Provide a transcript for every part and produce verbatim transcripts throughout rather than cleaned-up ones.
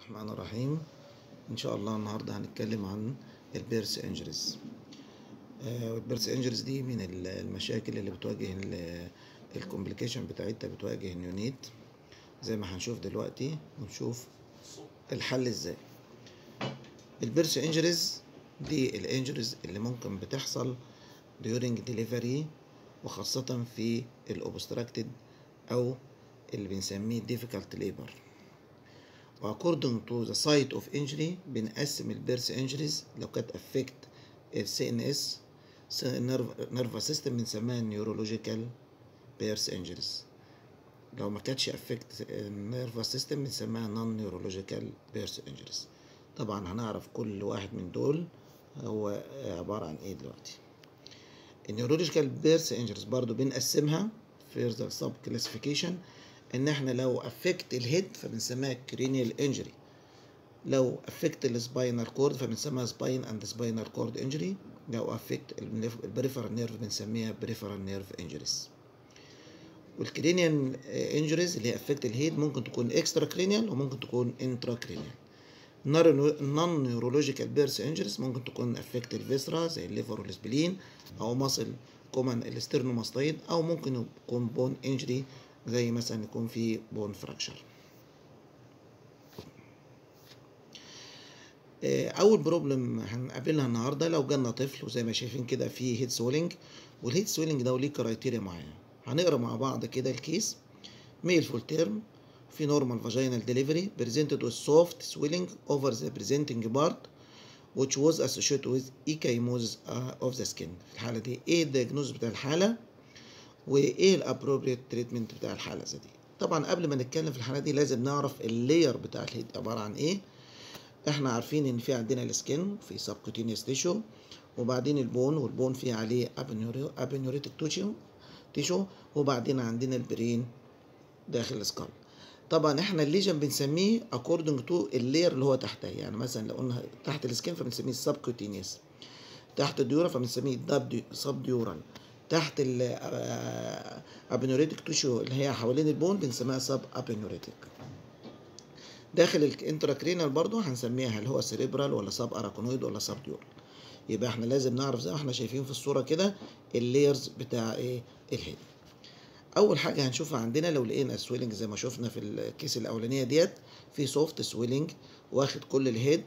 الرحمن الرحيم. ان شاء الله النهارده هنتكلم عن البيرث انجريز. البيرث انجريز دي من المشاكل اللي بتواجه الكومبليكيشن بتاعتها بتواجه النيونيت زي ما هنشوف دلوقتي، ونشوف الحل ازاي. البيرث انجريز دي الانجريز اللي ممكن بتحصل during delivery، وخاصة في الاوبستراكتد او اللي بنسميه difficult labor. according to the site of injury بنقسم البيرث انجريز. لو كانت افكت السي ان اس نيرفس سيستم بنسميها نيورولوجيكال بيرث انجريز. لو ما كانتش افكت النيرفس سيستم بنسميها نون نيورولوجيكال بيرث انجريز. طبعا هنعرف كل واحد من دول هو عبارة عن ايه دلوقتي. النيورولوجيكال بيرث انجريز برضو بنقسمها further sub classification، ان احنا لو افكت الهيد فبنسميها كرينيال انجري، لو افكت السباينال كورد فبنسميها سباين اند سباينال كورد انجري، لو افكت البريفرال نيرف بنسميها بريفرال نيرف انجريز. والكرينيال انجريز اللي هي افكت الهيد ممكن تكون اكسترا كرينيال وممكن تكون انترا كرينيال. نون نيورولوجيكال بيرث انجريز ممكن تكون افكت الفيسرا زي الليفر والسبلين، او مصل كومن الاسترنوماستويد، او ممكن يكون بون انجري زي مثلا يكون في بون فراكشر. اول بروبلم هنقابلها النهارده لو جالنا طفل وزي ما شايفين كده في هيد سويلنج، والهيد سويلنج ده ليه كرايتيريا معينه. هنقرا مع بعض كده الكيس. ميل فول تيرم في نورمال فاجينال ديليفري presented with soft swelling over the presenting part which was associated with ecchymosis of the skin. في الحاله دي ايه الدياجنوز بتاع الحاله وايه الابروبريت تريتمنت بتاع الحاله دي. طبعا قبل ما نتكلم في الحاله دي لازم نعرف اللاير بتاع الهيد عباره عن ايه. احنا عارفين ان في عندنا السكين في سبكوتينيوس تيشو، وبعدين البون، والبون فيه عليه ابنيوريتك تيشو تيشو وبعدين عندنا البرين داخل السكال. طبعا احنا الليجن بنسميه according to اللاير اللي هو تحتها. يعني مثلا لو قلنا تحت السكين فبنسميه سبكوتينيوس، تحت الديورا فبنسميه سب ديورال، تحت الابنيوريتك تيشو اللي هي حوالين البون بنسميها سب ابنيوريتك. داخل الانتراكرينال برضو هنسميها هل هو سيريبرال ولا سب اراكونويد ولا سب ديورال. يبقى احنا لازم نعرف زي ما احنا شايفين في الصوره كده اللايرز بتاع ايه الهيد. اول حاجه هنشوفها عندنا لو لقينا سويلنج زي ما شفنا في الكيس الاولانيه ديت، في سوفت سويلنج واخد كل الهيد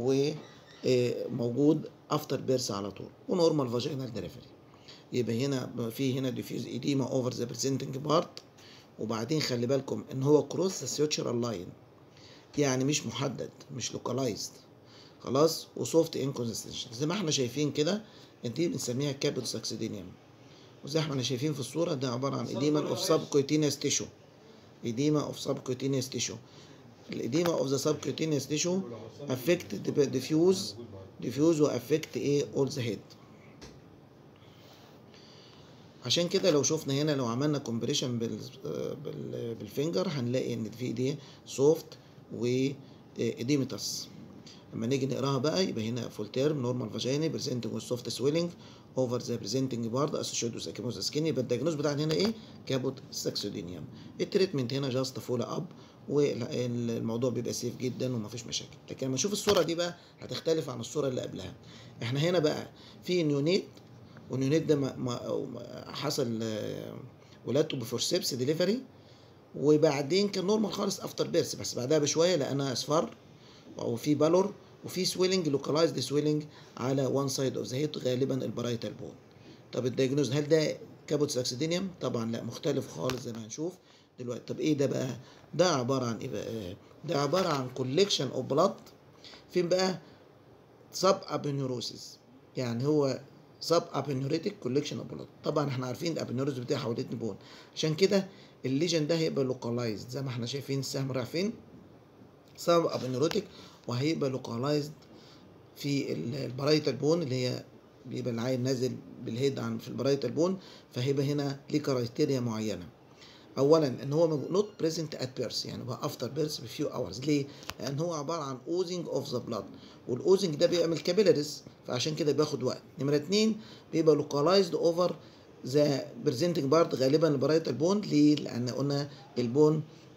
وموجود افتر بيرث على طول ونورمال فاجينال ديليفري. يبقى هنا في هنا ديفيوز ايديما اوفر ذا بريزنتنج بارت، وبعدين خلي بالكم ان هو كروس ذا سيوتشرال لاين، يعني مش محدد مش لوكالايزد خلاص، وسوفت انكونسستنشن زي ما احنا شايفين كده. دي بنسميها كابوت ساكسيدينيوم، وزي ما احنا شايفين في الصوره ده عباره عن ايديما اوف سبكوتينيوس تيشو. ايديما اوف سبكوتينيوس تيشو. الايديما اوف ذا سبكوتينيوس تيشو افكت ديفيوز ديفيوز وافكت ايه اول ذا هيد. عشان كده لو شفنا هنا لو عملنا كومبريشن بال بالفينجر هنلاقي ان في دي سوفت وإديمتاس. لما نيجي نقراها بقى يبقى هنا فول تيرم نورمال فاجيني بريزنتنج وذ سوفت سويلنج اوفر ذا بريزنتنج بارت اسوشيتد وذ اكيموز سكين. يبقى الدياجنوز بتاعنا هنا ايه؟ كابوت ساكسيدينيوم. التريتمنت هنا جاست فول اب، والموضوع بيبقى سيف جدا ومفيش مشاكل. لكن لما نشوف الصوره دي بقى هتختلف عن الصوره اللي قبلها. احنا هنا بقى في نيونيت، والنيونيت ده ما ما حصل ولادته بفورسيبس ديليفري، وبعدين كان نورمال خالص افتر بيرث، بس بعدها بشويه لقينا اصفار وفي بالور وفي سويلنج لوكالايزد سويلنج على وان سايد اوف ذا هيد غالبا البرايتال بون. طب الدايجنوز هل ده كابوت ساكسيدينيوم؟ طبعا لا، مختلف خالص زي ما هنشوف دلوقتي. طب ايه ده بقى؟ ده عباره عن ايه بقى؟ ده عباره عن كوليكشن اوف بلاد. فين بقى؟ سب ابنيوروسيس، يعني هو سب ابنيوريتك كوليكشن اوف بلاد. طبعا احنا عارفين الابنيوريز بتاعي حوالين البون، عشان كده الليجن ده هيبقى لوكالايزد زي ما احنا شايفين السهم رايح فين؟ سب ابنيوريتك، وهيبقى لوكالايزد في البرايتال بون اللي هي بيبقى العين نازل بالهيد عن في البرايتال بون. فهيبقى هنا ليه كرايتيريا معينه. اولا ان هو نوت بريزنت ات بيرث، يعني بقى افتر بيرث بفيو اورز. ليه؟ لان هو عباره عن اوزنج اوف ذا بلاد، والاوزنج ده بيعمل كابيلاريز، فعشان كده بياخد وقت. نمره اتنين بيبقى لوكالايزد اوفر ذا بريزنتنج بارت غالبا البرايتال بون. ليه؟ لان قلنا البون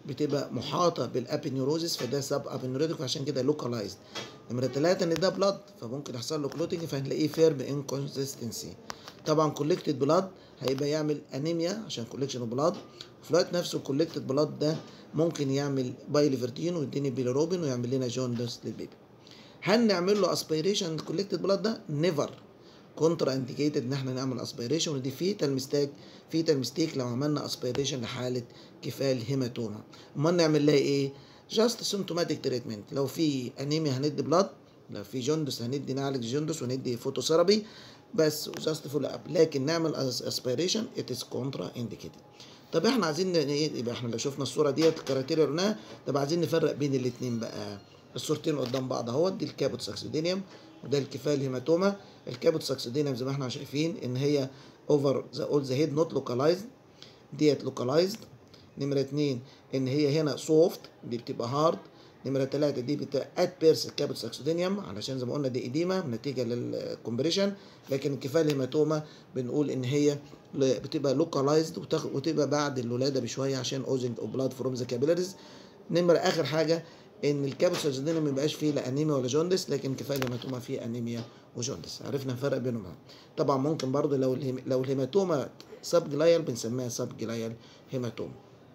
بتبقى محاطه بالابينيوروزيس فده سب ابينيوريتك فعشان كده لوكالايزد. نمره ثلاثة ان ده بلاد فممكن يحصل له كلوتنج فهنلاقيه فيرم انكونسستنسي. طبعا كولكتد بلاد هيبقى يعمل انيميا عشان كولكشن بلاد، وفي الوقت نفسه الكولكتد بلاد ده ممكن يعمل بايليفرتين ويديني بيليروبين ويعمل لنا جوندس للبيبي. هل نعمل له اسبيريشن الكولكتد بلاد ده؟ نيفر. كونترا انديكيتد ان احنا نعمل اسبيريشن، ودي فيتال ميستيك فيتال ميستيك لو عملنا اسبيريشن لحاله كفال هيماتوما. امال نعمل لها ايه؟ جاست سيمتوماتيك تريتمنت. لو في انيميا هندي بلاد، لو في جوندس هندي نعالج جوندس وندي فوتوثيرابي بس جاست فول اب، لكن نعمل اسبيريشن ات از كونترا انديكيتد. طب احنا عايزين ايه؟ يبقى احنا لو شفنا الصوره ديت الكرايتيريا قلناها، طب عايزين نفرق بين الاثنين بقى. الصورتين قدام بعض اهوت، دي الكابوت ساكسيدينيوم وده الكفال هيماتوما. الكابوت ساكسيدينيوم زي ما احنا شايفين ان هي اوفر ذا اول ذا هيد نوت لوكالايزد، ديت لوكالايزد. نمره اتنين ان هي هنا سوفت، دي بتبقى هارد. نمره ثلاثة دي بتبقى ات بيرس الكابوت ساكسيدينيوم علشان زي ما قلنا دي ايديما نتيجه للكومبريشن، لكن الكفال هيماتوما بنقول ان هي بتبقى لوكالايزد وتبقى بعد الولاده بشويه عشان اوزنج او بلاد فروم ذا كابيلاريز. نمره اخر حاجه ان الكابوت ساكسيدينيوم ما يبقاش فيه لا انيميا ولا جوندس، لكن كفايه الهيماتوما فيه انيميا وجوندس. عرفنا نفرق بينهم. طبعا ممكن برضو لو الهيم... لو الهيماتوما سب جلايال بنسميها سب جلايال هيماتوما.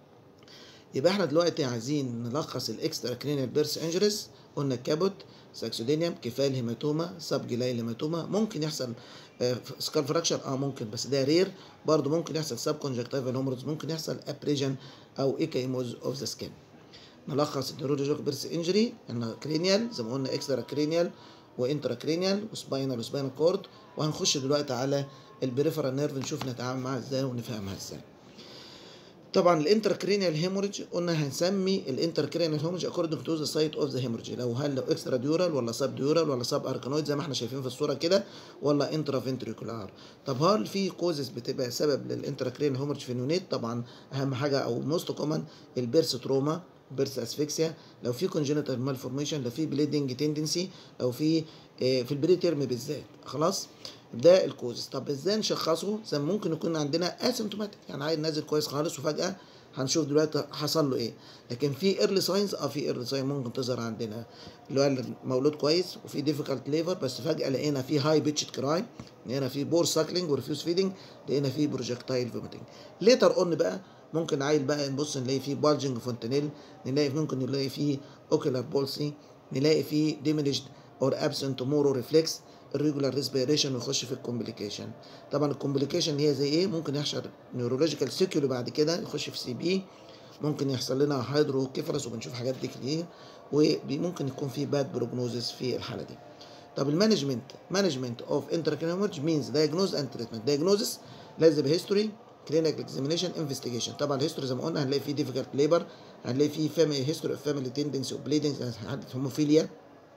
يبقى احنا دلوقتي عايزين نلخص الاكسترا كرينيال بيرس انجريس. قلنا الكابوت ساكسيدينيوم كفايه الهيماتوما سب جلايال هيماتوما. ممكن يحصل آه سكال فراكشر اه ممكن بس ده رير. برضو ممكن يحصل سب كونجكتيفال هوموريدز، ممكن يحصل ابريجن او ايكايموز اوف ذا سكين. نلخص النيورولوجيك بيرس انجري ان كرينيال زي ما قلنا اكسترا كرينيال وانترا كرينيال وسباينال وسباينال كورد. وهنخش دلوقتي على البريفرال نيرف نشوف نتعامل معاها ازاي ونفهمها ازاي. طبعا الانترا كرينيال هيموريدج قلنا هنسمي الانترا كرينيال هيموريدج اكوردنج تو ذا سايت اوف ذا هيموريدج، لو هل لو اكسترا ديورال ولا سب ديورال ولا سب اركانويد زي ما احنا شايفين في الصوره كده ولا انترا فنتريكولار. طب هل في كوزز بتبقى سبب للانترا كرينيال هيموريدج في النونيت؟ طبعا اهم حاجه او موست كومن البيرس تروما، بيرس اسفكسيا، لو في كونجنتال مالفورميشن، لو في بليدنج تندنسي، لو في في البري تيرم بالذات. خلاص ده الكوزز. طب ازاي نشخصه؟ زي ممكن يكون عندنا اسيمتوماتيك يعني عيل نازل كويس خالص وفجاه هنشوف دلوقتي حصل له ايه، لكن في ايرلي ساينز اه في ايرلي ساين ممكن تظهر عندنا اللي هو مولود كويس وفي ديفيكالت ليفر بس فجاه لقينا في هاي بيتشد كراي، لقينا في بور ساكلينج وريفيوز فيدنج، لقينا في بروجكتايل فوميتنج. ليتر اون بقى ممكن عيل بقى نبص نلاقي فيه بالجنج فونتانيل، نلاقي ممكن نلاقي فيه اوكيلار بولسي، نلاقي فيه ديمينيشد اور ابسنت مورو ريفلكس، الريجولار ريسبيريشن ويخش في الكومبليكيشن. طبعا الكومبليكيشن هي زي ايه؟ ممكن يحصل نيورولوجيكال سيكولو بعد كده يخش في سي بي، ممكن يحصل لنا هيدروكيفالوس وبنشوف حاجات دي كتير، وممكن يكون في باد بروجنوزس في الحاله دي. طب المانجمنت مانجمنت اوف انتراكرينال هيموريدج مينز دايجنوز اند تريتمنت. دايجنوزس لازم هيستوري كلينيكال اكزامينيشن انفستيجيشن. طبعا الهيستوري زي ما قلنا هنلاقي فيه ديفيكالت ليبر، هنلاقي فيه فاميلي هيستوري اوف فاميلي تندنسي اوف بليدنج هيموفيليا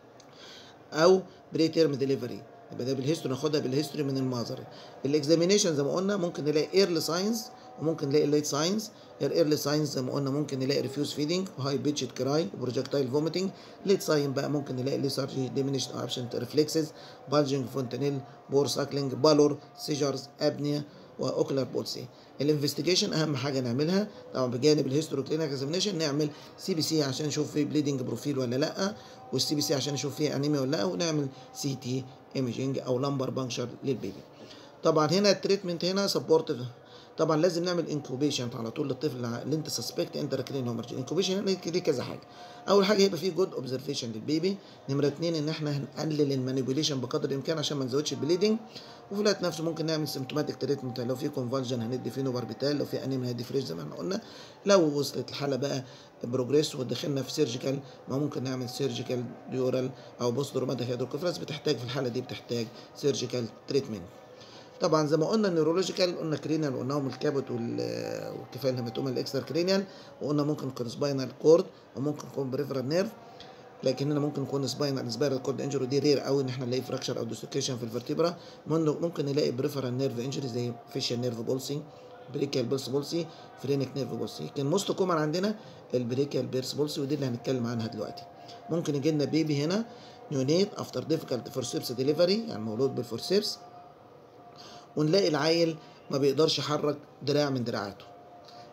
او بري تيرم ديليفري، يبقى ده بالهيستوري ناخدها بالهيستوري من المازر. الاكزامينيشن زي ما قلنا ممكن نلاقي ايرلي ساينز وممكن نلاقي ليت ساينز. الايرلي ساينز زي ما قلنا ممكن نلاقي ريفيوز فيدنج وهاي بيتشد كراي وبروجكتايل فوميتنج. ليت ساين بقى ممكن نلاقي ليثارجي ديمينيشد ابسنت ريفلكسز بالجنج فونتانيل بور ساكلينج بالور سيجرز ابنيا واوكلر بولسي. الانفستيجيشن اهم حاجه نعملها طبعا بجانب الهيستوري كلينيكال اكزامينيشن نعمل سي بي سي عشان نشوف فيه بليدنج بروفيل ولا لا، والسي بي سي عشان نشوف فيه انيميا ولا لا، ونعمل سي تي ايميجنج او لمبر بانكشر للبيبي. طبعا هنا التريتمنت هنا سبورتيف. طبعا لازم نعمل انكوبيشن على طول للطفل اللي انت سسبكت انتراكرينال هيموريدج. انكوبيشن دي كذا حاجه. اول حاجه يبقى في جود اوبزرفيشن للبيبي. نمره اثنين ان احنا هنقلل المانيبيوليشن بقدر الامكان عشان ما نزودش البليدنج. وفي الوقت نفسه ممكن نعمل سيمتوماتيك تريتمنت، لو في كونفالجن هندي فينوباربيتال، لو في انيميا هندي فريش زي ما احنا قلنا. لو وصلت الحاله بقى بروجريس ودخلنا في سيرجيكال ما ممكن نعمل سيرجيكال ديورال او بوست روماتيك هيدروكيفالوس، بتحتاج في الحاله دي بتحتاج سيرجيكال تريتمنت. طبعا زي ما قلنا النيورولوجيكال قلنا كرينيال وقلناهم الكابوت والكفايه الهيماتوما الاكسترا كرينيال، وقلنا ممكن يكون سباينال كورد وممكن يكون بريفرال نيرف، لكن هنا ممكن يكون سباينال سبايرال كورد انجري دي رير قوي ان احنا نلاقي فراكشر او ديسلوكيشن في الفرتبرا. ممكن نلاقي بريفرال نيرف انجري زي فيشيال نيرف بولسي، بريكيال بيرس بولسي، فرينك نيرف بولسي. كان موست كومن عندنا البريكيال بيرس بولسي ودي اللي هنتكلم عنها دلوقتي. ممكن يجي لنا بيبي هنا نيونيت افتر ديفيكالت فورسيبس ديليفري يعني مولود بالفورسيبس، ونلاقي العيل ما بيقدرش يحرك دراع من دراعاته،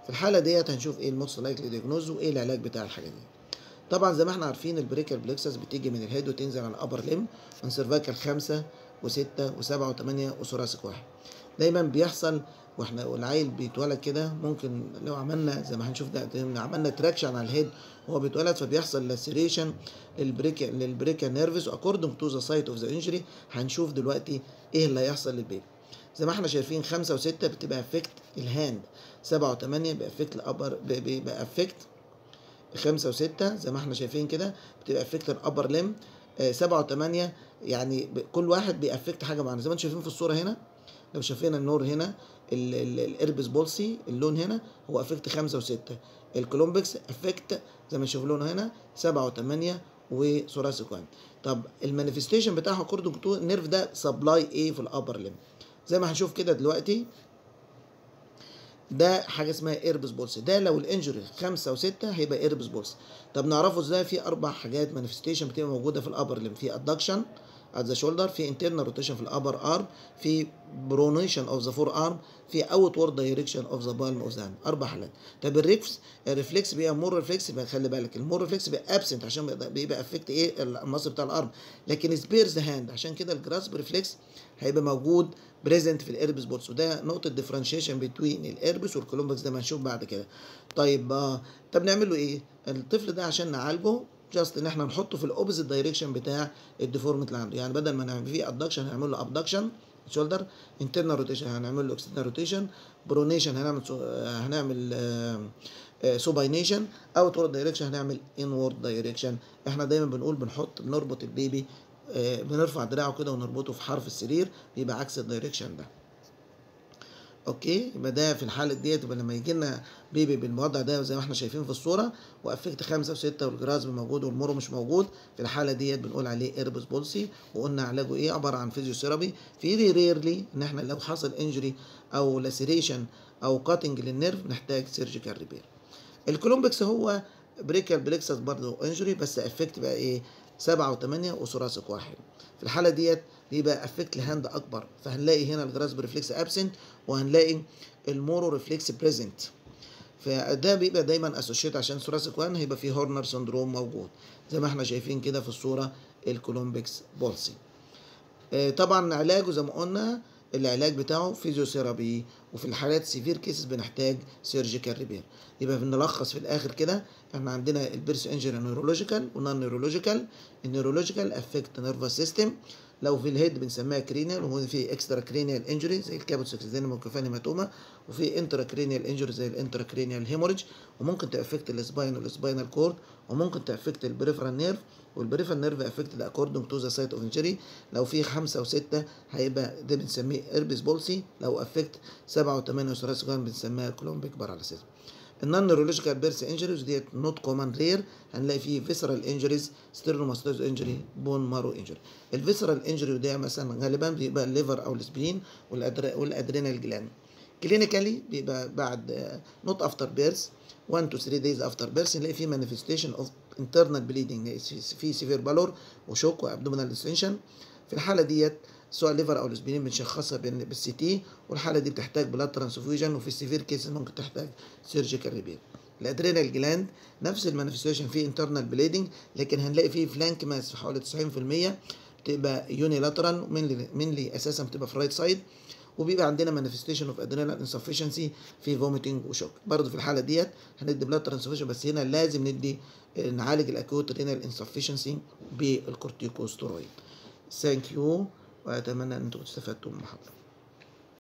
في الحاله ديت هنشوف ايه الموست لايكلي دياجنوز وايه العلاج بتاع الحاجه دي. طبعا زي ما احنا عارفين البريكال بلكسس بتيجي من الهيد وتنزل على الابر ليم من سيرفايكال خمسة وستة وسبعة وثمانية وثوراسيك واحد. دايما بيحصل واحنا والعيل بيتولد كده، ممكن لو عملنا زي ما هنشوف ده عملنا تراكشن على الهيد وهو بيتولد فبيحصل لاسيريشن للبريكا للبريكا نيرفز اكوردنج تو ذا سايت اوف ذا انجري. هنشوف دلوقتي ايه اللي هيحصل للبيبي. زي ما احنا شايفين خمسة وستة بتبقى افكت الهاند، سبعة وثمانية بافكت الابر بيبقى افكت خمسة وستة زي ما احنا شايفين كده بتبقى افكت الابر ليم. آه سبعة وثمانية يعني كل واحد بيأفكت حاجه معينه زي ما انتم شايفين في الصوره هنا. لو شايفين النور هنا الاربس بولسي اللون هنا هو افكت خمسة وستة، الكولومبكس افكت زي ما شايفين لونه هنا سبعة وثمانية وثوراسيك واحد. طب المانيفستيشن بتاعها اكوردنج تو النيرف ده سبلاي ايه في الابر ليم. زي ما هنشوف كده دلوقتي ده حاجه اسمها ايربس بولس. ده لو الانجري خمسة وستة هيبقى ايربس بولس. طب نعرفه ازاي؟ في اربع حاجات مانيفستيشن بتبقى موجوده في الابر ليم. في ادكشن at the shoulder، في internal rotation في الابر ارم، في برونيشن اوف ذا فور ارم، في outward direction of the palm of the hand. اربع حالات. طب الريفلكس الريفلكس بيبقى مور ريفلكس، يبقى خلي بالك المور ريفلكس بيبقى ابسنت عشان بيبقى افكت ايه المصل بتاع الارم، لكن سبيرز هاند عشان كده الجراسب ريفلكس هيبقى موجود بريزنت في الاربس بولس. وده نقطه ديفرنشيشن بين الاربس والكولومبكس ده ما هنشوف بعد كده. طيب آه طب نعمل له ايه؟ الطفل ده عشان نعالجه جاست ان احنا نحطه في الاوبوزيت دايركشن بتاع الديفورمت اللي عنده. يعني بدل ما نعمل فيه ادكشن هنعمل له ابدكشن شولدر، انترنال روتيشن هنعمل له اكسترنال روتيشن، برونيشن هنعمل سو... هنعمل سوباينيشن، اوتورد دايركشن هنعمل انورد دايركشن. احنا دايما بنقول بنحط بنربط البيبي آه بنرفع دراعه كده ونربطه في حرف السرير بيبقى عكس الدايركشن ده. اوكي يبقى ده في الحاله ديت يبقى لما يجي لنا بيبي بالوضع ده زي ما احنا شايفين في الصوره وافكت خمسة وستة والجراسب موجود والمورو مش موجود، في الحاله ديت بنقول عليه ايربس بولسي. وقلنا علاجه ايه؟ عباره عن فيزيوثيرابي. في ريرلي ان احنا لو حصل انجري او لاسيريشن او كاتنج للنيرف نحتاج سيرجيكال ريبير. الكولومبكس هو بريكال بلكسس برضه انجري بس افكت بقى ايه؟ سبعة وثمانية وثوراسيك واحد. في الحاله ديت بيبقى افكت لهاند اكبر، فهنلاقي هنا الجراسب ريفلكس ابسنت وهنلاقي المورو ريفلكس بريزنت. فده بيبقى دايما اسوشيت عشان ثوراسيك واحد هيبقى فيه هورنر سندروم موجود زي ما احنا شايفين كده في الصوره الكولومبكس بولسي. آه طبعا علاجه زي ما قلنا العلاج بتاعه فيزيوثيرابي، وفي الحالات سيفير كيسز بنحتاج سيرجيكال ريبير. يبقى بنلخص في الاخر كده احنا عندنا البيرس انجري نيورولوجيكال ونون نيورولوجيكال. النيورولوجيكال افكت نيرفس سيستم، لو في الهيد بنسميها كرينيال، وهو في اكسترا كرينيال انجري زي الكابوتسكسيدينيوم والكفان هيماتوما، وفي انترا كرينيال انجري زي الانترا كرينيال هيموريج، وممكن تافكت السباين والسباينال كورد، وممكن تافكت البريفرال نيرف، والبريفرال نيرف افكت اكوردنج تو ذا سايت اوف انجري. لو في خمسة وستة هيبقى ده بنسميه ايربس بولسي، لو افكت سبعة وثمانية وثوراسيك بنسميها كولومبيك باراليسيس. النون نيورولوجيكال بيرس انجريز ديت نوت كومن رير، هنلاقي فيه فيسرال انجريز، ستيرنوماستوز انجري، بون مارو انجري. الفيسرال انجري ده مثلا غالبا بيبقى الليفر او السبلين والادرينال جلاند. كلينيكالي بيبقى بعد نوت افتر بيرس واحد تو ثلاثة دايز افتر بيرس نلاقي فيه مانيفستيشن اوف انترنال بليدنج، في سيفير بالور وشوك وابدومينال ديستنشن. في الحاله ديت سواء الليفر او الاسبرين بنشخصها بالسي تي، والحاله دي بتحتاج بلاد ترانسفيوجن، وفي السيفير كيسز ممكن تحتاج سيرجيكال ريبير. الادرينال جلاند نفس المانيفستيشن فيه انترنال بليدنج، لكن هنلاقي فيه فلانك ماس في حوالي تسعين في المية بتبقى يونيلاترال منلي منلي اساسا بتبقى في الرايت سايد، وبيبقى عندنا مانيفستيشن اوف ادرينال انسفشنسي في فوميتنج وشوك. برضه في الحاله ديت هندي بلاد ترانسفيوجن، بس هنا لازم ندي نعالج الاكوت رينال انسفشنسي بالكورتيكوستيرويد. ثانك يو، واتمنى ان انتم استفدتوا من المحاضره.